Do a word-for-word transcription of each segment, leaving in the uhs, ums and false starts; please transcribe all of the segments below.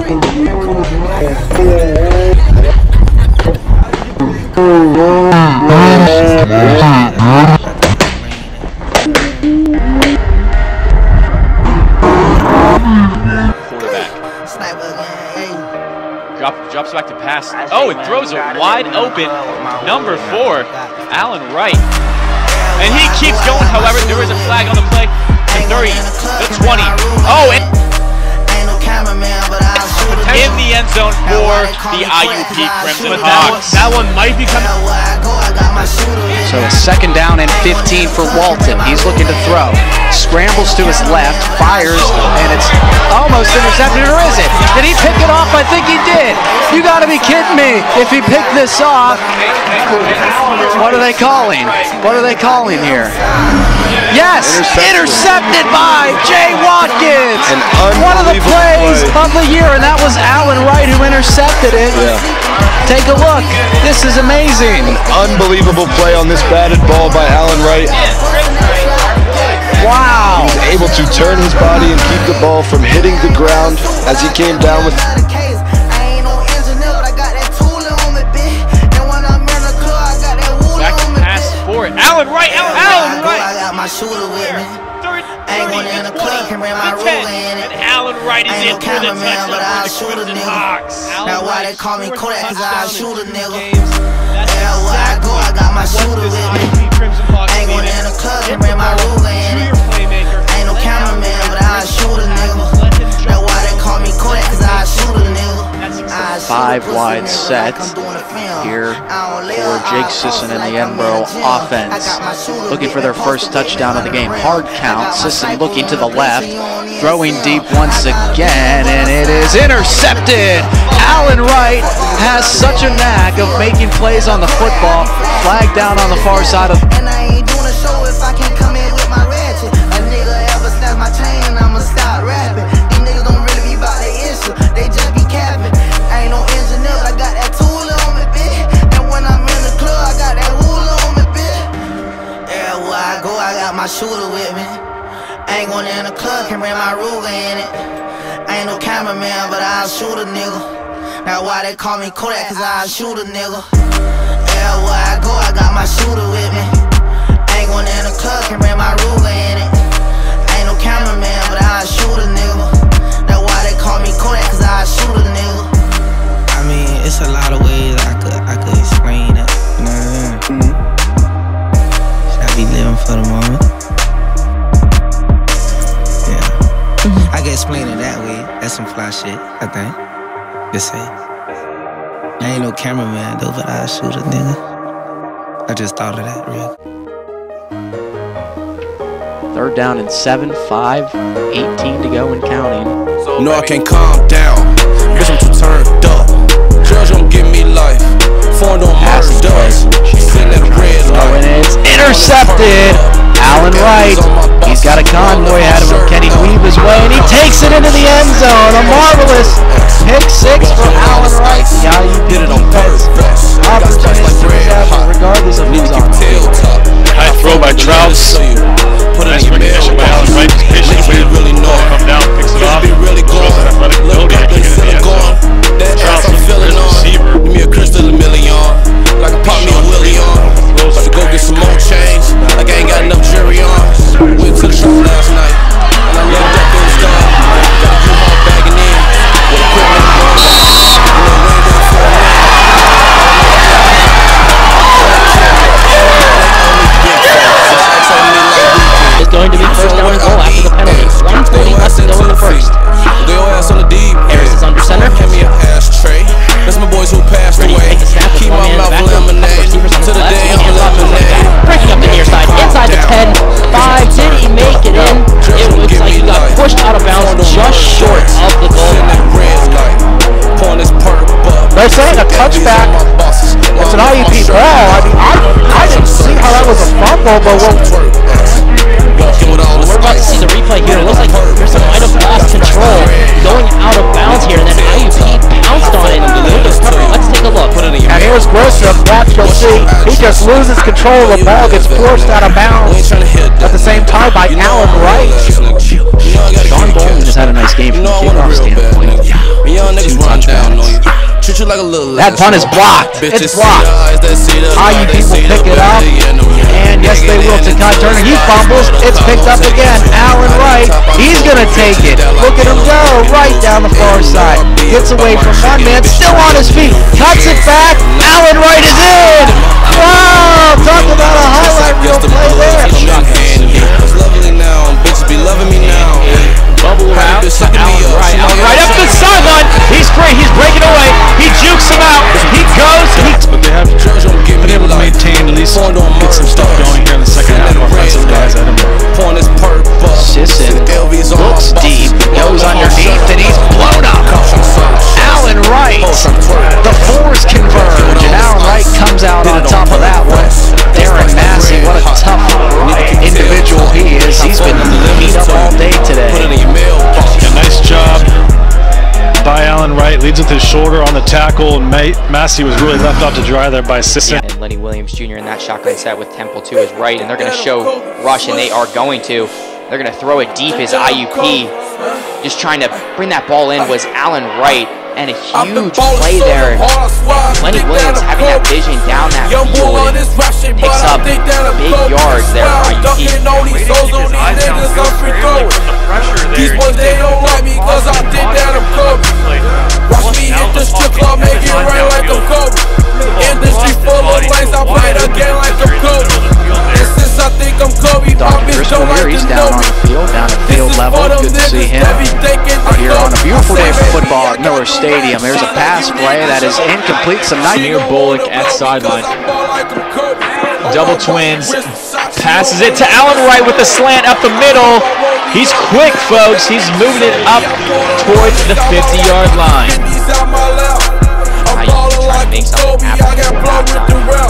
Drop, drops back to pass. Oh, it throws it wide open. Number four, Alan Wright. And he keeps going, however, there is a flag on the play. The thirty, the twenty. Oh, and in the end zone for the I U P Crimson Hawks. That one might be coming. So a second down and fifteen for Walton. He's looking to throw. Scrambles to his left, fires, and it's almost intercepted, or is it? Did he pick it off? I think he did. You gotta be kidding me if he picked this off. What are they calling? What are they calling here? Yes, intercepted, intercepted by Jay Watkins. One of the plays of the year, and that was Alan Wright who intercepted it. Yeah. Take a look. This is amazing. An unbelievable play on this batted ball by Alan Wright. Wow. He's able to turn his body and keep the ball from hitting the ground as he came down with. Back to pass for it. Alan Wright. Alan, Alan Wright. I got my shooter with me. thirty, twenty, and Alan Wright is in for the touchdown for the Crimson Hawks. Now why they call me Kodak? Cause I shoot a nigga. Everywhere I go, I got my shooter with me. Ain't going in the club and bring my ruler in it. Ain't no cameraman, but I shoot a nigga. Now why they call me Kodak? Cause I shoot a nigga. Five wide set here for Jake Sisson and the Edinboro offense. Looking for their first touchdown of the game. Hard count. Sisson looking to the left, throwing deep once again, and it is intercepted. Alan Wright has such a knack of making plays on the football. Flag down on the far side of. And I ain't doing a show if I can't come in with my ratchet. A nigga ever snatch my chain, I'ma stop rapping. These niggas don't really be about their issue, they just be capping. I ain't no engineer, I got that tool on me, bitch. And when I'm in the club, I got that ruler on me, bitch. Everywhere I go, I got my shooter with me. I ain't going in the club, can bring my ruler in it. I ain't no cameraman, but I'll shoot a nigga. Now why they call me Kodak? Cause I'll shoot a nigga. Everywhere I go, I got my shooter with me. I ain't going in the club, can bring my ruler in it. I ain't no cameraman, but I'll shoot a nigga. Now why they call me Kodak? Cause I'll shoot a nigga. I mean, it's a lot of ways I could I could explain it. You know what I mean? Mm-hmm. Should I be living for the moment? Yeah. I can explain it that way. That's some fly shit, I think. Just say. I ain't no cameraman though, but I shoot a nigga. I just thought of that real. Third down and seven, five, eighteen to go and counting. No, I can't calm down. Bitch, I'm too turned up. Judge don't give me life. Phone don't murder us. She's sitting at a red light. Oh, and it's intercepted. Alan Wright. He's got a convoy ahead of him. Can he weave his way? And he takes it into the end zone. A marvelous pick six for Alan Wright. The I U P did it on purpose. Opportunity regardless of who's on. High throw by Trouts. Nice recognition by Alan Wright. He's patient, waiting for the ball to come down, picks it off. Shows an athletic ability actually in the end zone. Trouts looking for his receiver. Give me a crystal a million. Like a pop me a Willie on. About to go get some more change. Like I ain't got enough jury on. Went to the shop last night. And I looked up in the sky. Got a U-Haul bagging in. With equipment going on. Is going to be first down and goal after the penalty. one twenty left to go in the first. Harris is under center. Hand me an ashtray. That's my boys who passed away. Keep my mouth lemonade. To the day I'm lemonade. Breaking up the near side. Inside the ten. five. Did he make it in? It looks like he got pushed out of bounds just short of the goal line. They're saying a touchback. It's an I U P ball. I mean, I, I didn't see how that was a fumble, but we'll... We're about to see the replay here. It looks like Pearson might have lost control going out of bounds here, and then I U P pounced on it. Let's take a look. And here's Grisham. Watch, you'll see. He just loses control. The ball gets forced out of bounds at the same time by Alan Wright. Sean Bolton has had a nice game from the kickoff standpoint. like a little That punt is blocked. It's blocked. I U P will pick it up. And yes, they will to Kai Turner. He fumbles. It's picked up again. Allen Wright. He's going to take it. Look at him go. Right down the far side. Gets away from one man. Still on his feet. Cuts it back. Allen Wright is in. Wow. Talk about a highlight reel play there. Lovely now. Bitches be loving me now. Bubble around to Allen Wright. Allen Wright up the sideline. He's free. He's breaking away. He jukes him out. He goes. He but they have been able to maintain at least get some stuff going here in the second half. Offensive guys at him. Sisson looks deep, goes underneath, and he's blown up. Allen Wright, the fours converge, and Allen Wright comes out on top of that one. Darren Massey, what a tough individual he is. He's been beat up all day today. A nice job by Allen Wright, leads with his shoulder on the tackle, and Massey was really left out to dry there by Sisson. And Lenny Williams Junior in that shotgun set with Temple to his right, and they're going to show rush, and they are going to. They're going to throw it deep as I U P. Just trying to bring that ball in was Allen Wright, and a huge play there. Lenny Williams having that vision down that field and picks up big yards there for I U P. These boys, they don't like me cause I did that, I'm Kobe. Watch me hit the strip club, make it rain like I'm Kobe. Industry full of lanes, I play the game like I'm Kobe. And since I think I'm Kobe, my bitch don't like to know me. Field, down at field level, good to see him here on a beautiful day for football at Miller Stadium. There's a pass play that is incomplete. Some nice near Bullock at sideline. Double twins, passes it to Allen Wright with the slant up the middle. He's quick, folks. He's moving it up towards the fifty-yard line. I U P trying to make something happen before halftime.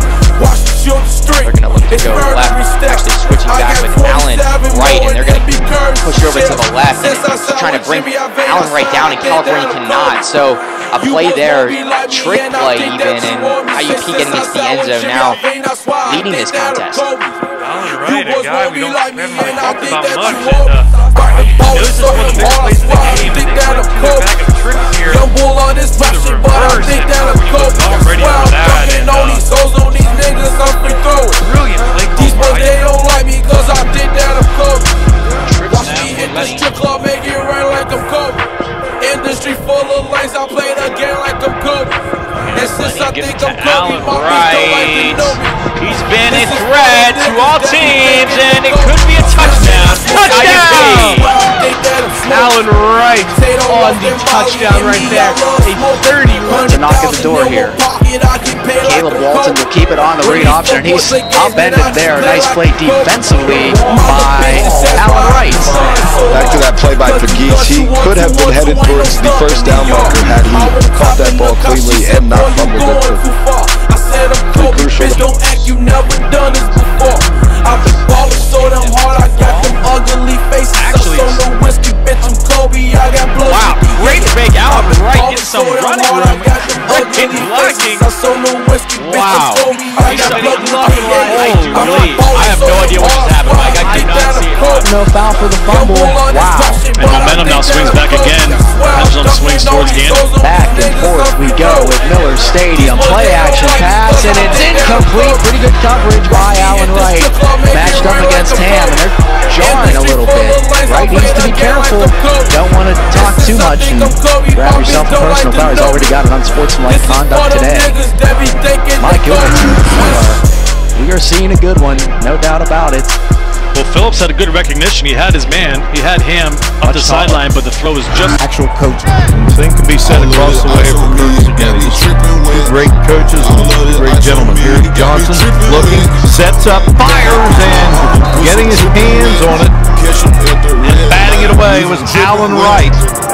They're going to look to go left, actually switching back with Allen Wright, and they're going to push over to the left, and it's trying to bring Allen Wright down, and California cannot. So a play there, a trick play even, and I U P getting into the end zone now, leading this contest. Allen Wright, a guy we don't haven't really talked about much, and uh, this is one of the big plays in the game, and they went to the bag of tricks here to the reverse, and uh, we was all ready for that, and uh, brilliant play These boys, call they don't like me cause I did that, I'm Kobe. Watch me hit the Lenny. strip club, make it rain like I'm Kobe. Industry full of lanes, I play the game like I'm Kobe. And since I think I'm Kobe, my bitch don't like to know me. He's been a threat to all teams, and it could be a touchdown. Touchdown! Allen Wright on the touchdown right there. A thirty-one to knock at the door here. Caleb Walton will keep it on the read option, and he's upended there. Nice play defensively by Allen Wright. Back to that play by Pegues. He could have been headed towards the first down marker had he caught that ball cleanly and not fumbled it. Pretty crucial. Don't act, you never done this before. I've been ballin' so damn hard, I got them ugly faces. Actually, so no whiskey, bitch, I'm Kobe. I got blood. Wow, great fake. Allen Wright getting some running room. Quick blocking. Wow. He's looking like, holy, I have no idea what just happened, Mike. I did not see it. No foul for the fumble. Wow. And momentum now swings back again. Pendulum swings towards Gannon. Back and forth we go with Miller Stadium. Play action pass, and it's incomplete. Pretty good coverage by Allen Wright. Matched up against Ham, and they're jarring a little bit. Wright needs to be careful. Don't want to talk too much and grab yourself a personal foul. He's already got an unsportsmanlike conduct today. My goodness. We are seeing a good one, no doubt about it. Well, Phillips had a good recognition. He had his man. He had him up the sideline, but the throw was just actual coach. Same can be said across the way for coaches again. These two great coaches and great gentlemen. Here Johnson looking, sets up, fires, and getting his hands on it and batting it away was Allen Wright.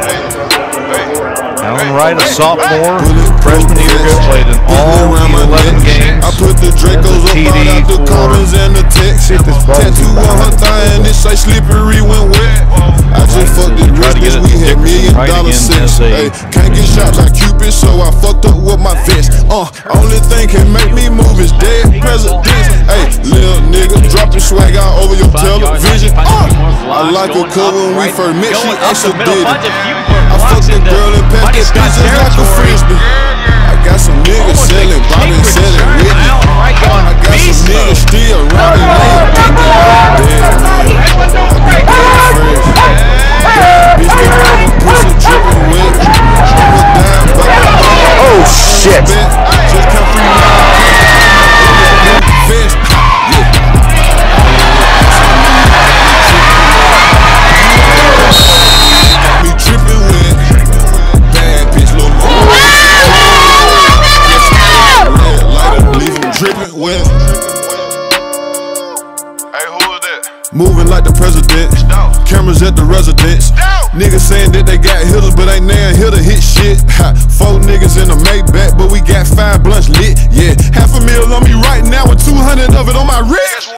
Allen Wright, a sophomore, freshman year ago, played in all eleven games. I put the Dracos up out out the Commons and the Texas. Tattoo on her thigh and it say slippery when wet. I just fucked this bitch, bitch, we had million dollar sex. Hey, can't get shot by Cupid, so I fucked up with my vest. Uh, only thing can make me move is dead presidents. Hey, little nigga, drop your swag out over your television. Uh, I like her cover when we first met, she actually did it. I fucked the girl and passed the bitches like a frisbee. Moving like the president. Cameras at the residence. Niggas saying that they got hitters, but ain't now here to hit shit. Ha, four niggas in a Maybach, but we got five blunts lit. Yeah, half a mil on me right now with two hundred of it on my wrist.